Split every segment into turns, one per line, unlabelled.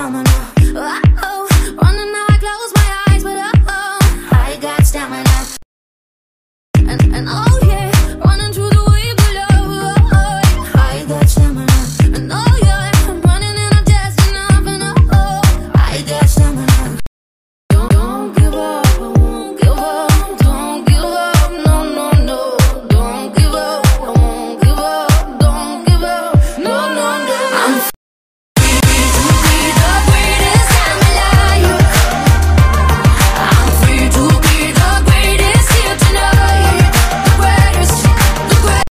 stamina. Oh, running now I close my eyes, but I got stamina. And oh yeah, running through the wave below. I got stamina. And oh yeah, I'm running and I'm just enough. And I got stamina. Don't give up, I won't give up. Don't give up, no, no, no. Don't give up, I won't give up. Don't give up, no, no, no. I'm free to be the greatest time alive. I'm free to be the greatest here tonight. The greatest, the greatest,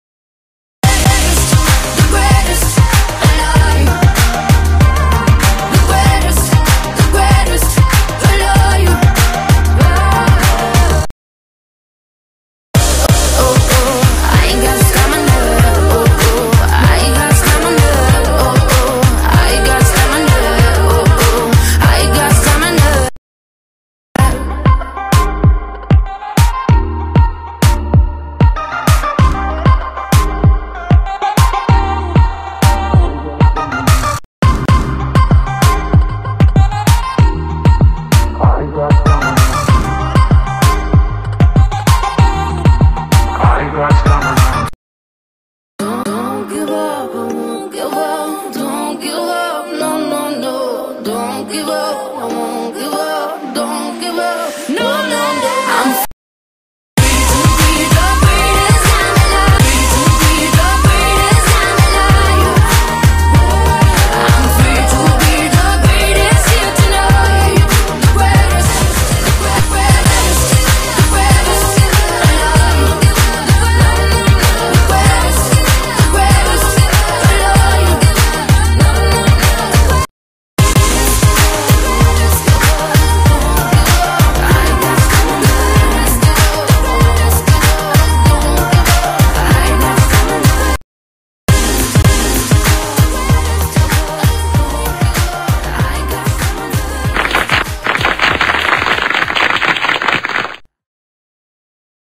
the greatest alive. The greatest, the greatest alive. Oh, oh, I ain't got stamina. Oh, oh, I ain't got stamina. Oh, oh, I got stamina. Oh, oh, I got stamina. Don't give up, I won't give up. Don't give up, no, no, no. Don't give up, I won't give